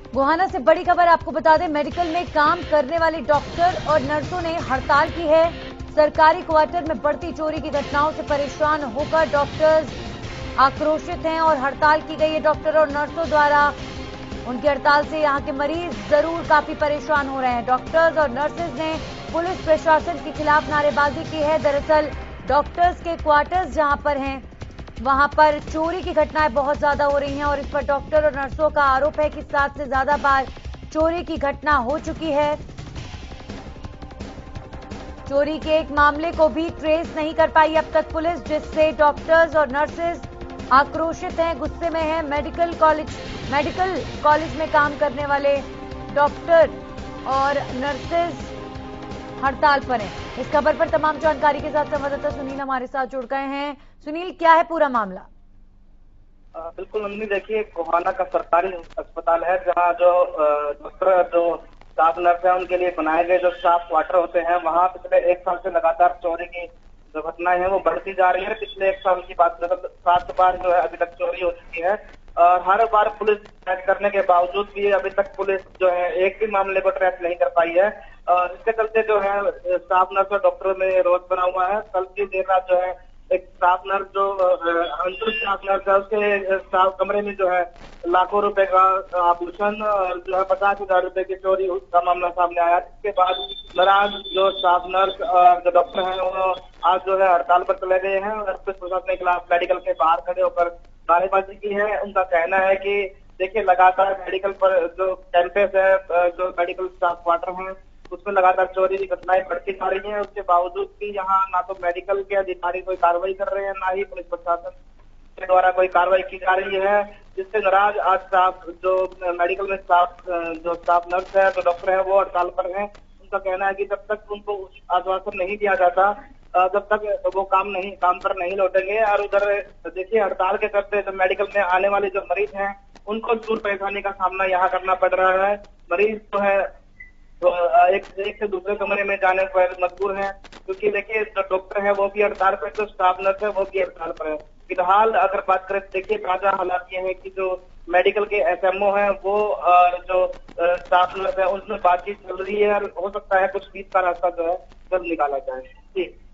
गोहाना से बड़ी खबर आपको बता दें, मेडिकल में काम करने वाले डॉक्टर और नर्सों ने हड़ताल की है। सरकारी क्वार्टर में बढ़ती चोरी की घटनाओं से परेशान होकर डॉक्टर्स आक्रोशित हैं और हड़ताल की गई है डॉक्टर और नर्सों द्वारा। उनकी हड़ताल से यहां के मरीज जरूर काफी परेशान हो रहे हैं। डॉक्टर्स और नर्सेज ने पुलिस प्रशासन के खिलाफ नारेबाजी की है। दरअसल डॉक्टर्स के क्वार्टर्स जहां पर हैं वहां पर चोरी की घटनाएं बहुत ज्यादा हो रही हैं और इस पर डॉक्टर और नर्सों का आरोप है कि 7 से ज्यादा बार चोरी की घटना हो चुकी है। चोरी के एक मामले को भी ट्रेस नहीं कर पाई अब तक पुलिस, जिससे डॉक्टर्स और नर्सेज आक्रोशित हैं, गुस्से में हैं। मेडिकल कॉलेज में काम करने वाले डॉक्टर और नर्सेज हड़ताल पर हैं। इस खबर पर तमाम जानकारी के साथ संवाददाता सुनील हमारे साथ जुड़ गए हैं। सुनील, क्या है पूरा मामला? बिल्कुल नंदिनी, देखिए गोहाना का सरकारी अस्पताल है जहां जो डॉक्टर जो स्टाफ नर्स है उनके लिए बनाए गए जो स्टाफ क्वार्टर होते हैं वहां पिछले 1 साल से लगातार चोरी की जो घटनाएं हैं वो बढ़ती जा रही है। पिछले 1 साल की बात करें तो 7 बार जो है अभी तक चोरी हो चुकी है और हर बार पुलिस ट्रैक करने के बावजूद भी अभी तक पुलिस जो है एक भी मामले को ट्रैक नहीं कर पाई है। इसके चलते जो है स्टाफ नर्स और डॉक्टरों में रोष बना हुआ है। कल की देर रात जो है एक स्टाफ नर्स जो अंतर स्टाफ नर्स है उसके स्टाफ कमरे में जो है लाखों रुपए का आभूषण और जो है 50,000 रुपए की चोरी का मामला सामने आया। इसके बाद नाराज जो स्टाफ नर्स और जो डॉक्टर हैं वो आज जो है हड़ताल पर चले गए हैं और पुलिस प्रशासन के खिलाफ मेडिकल के बाहर खड़े होकर नारेबाजी की है। उनका कहना है कि देखिए लगातार मेडिकल पर जो कैंपस है जो मेडिकल स्टाफ क्वार्टर है उसमें लगातार चोरी की घटनाएं बढ़ती जा रही हैं। उसके बावजूद भी यहाँ ना तो मेडिकल के अधिकारी कोई कार्रवाई कर रहे हैं ना ही पुलिस प्रशासन के द्वारा कोई कार्रवाई की जा रही है, जिससे नाराज आज स्टाफ जो मेडिकल में जो स्टाफ नर्स है जो डॉक्टर है वो हड़ताल पर है। उनका कहना है कि जब तक उनको आश्वासन नहीं दिया जाता जब तक वो काम पर नहीं लौटेंगे। और उधर देखिए हड़ताल के चलते जो मेडिकल में आने वाले जो मरीज हैं उनको दूर परेशानी का सामना यहाँ करना पड़ रहा है। मरीज जो है तो एक से दूसरे कमरे में जाने पर मजबूर हैं क्योंकि देखिए जो डॉक्टर है वो भी हड़ताल पर, जो स्टाफ नर्स है वो भी हड़ताल पर है। फिलहाल अगर बात करें देखिए ताजा हालात ये है कि जो मेडिकल के एसएमओ हैं वो जो स्टाफ नर्स है उनमें बातचीत चल रही है और हो सकता है कुछ बीच का रास्ता जो है जल्द निकाला जाए। जी।